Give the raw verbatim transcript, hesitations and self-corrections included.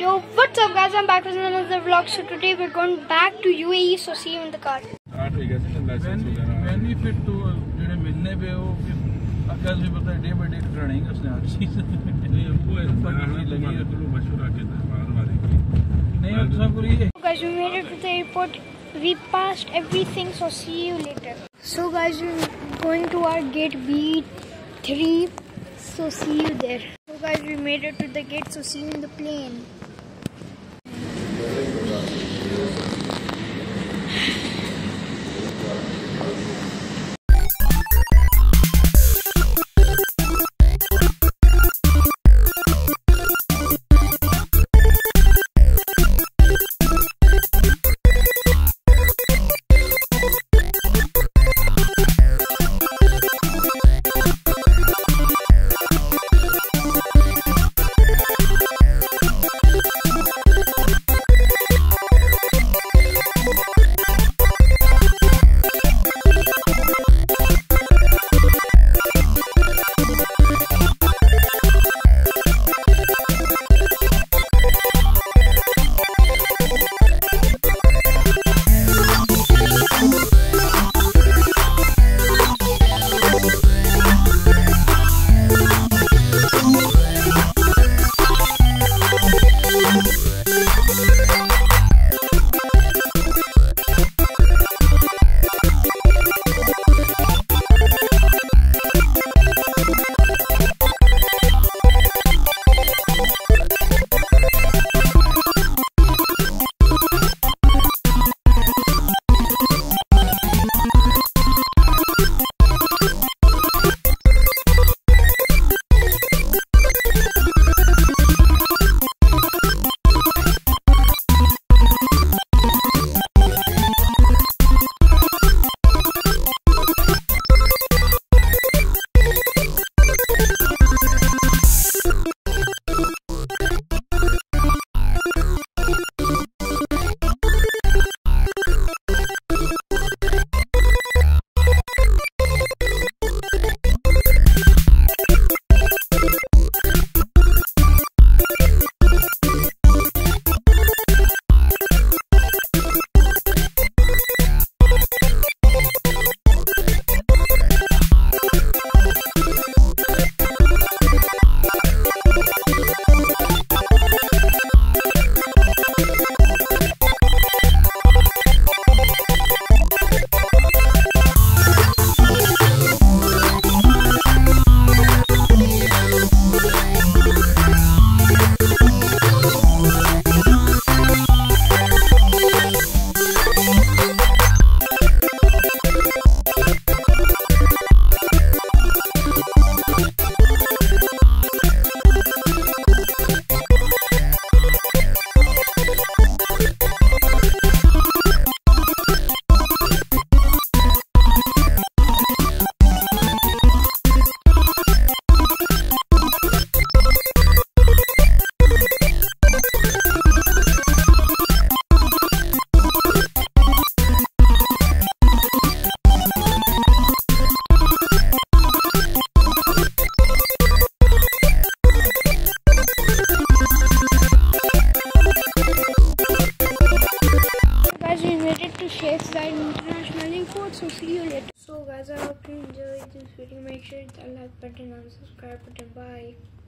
Yo, what's up guys, I'm back with another vlog. So today we're going back to U A E, so see you in the car. Benefit तो जेडे मिलने पे वो अगर भी पता है डे बाय डे ट्रेनिंग उसने हर चीज नहीं हमको नहीं लगी है तो मशवरा के बाहर वाले की नहीं अब सब पूरी Guys, we made it to the airport. We passed everything, so see you later. So guys, we're going to our gate B three, so see you there. So guys, we made it to the gate, so see you in the plane. International Airport, so see you later. So guys, I hope you enjoyed this video. Make sure to hit the like button and subscribe button. Bye.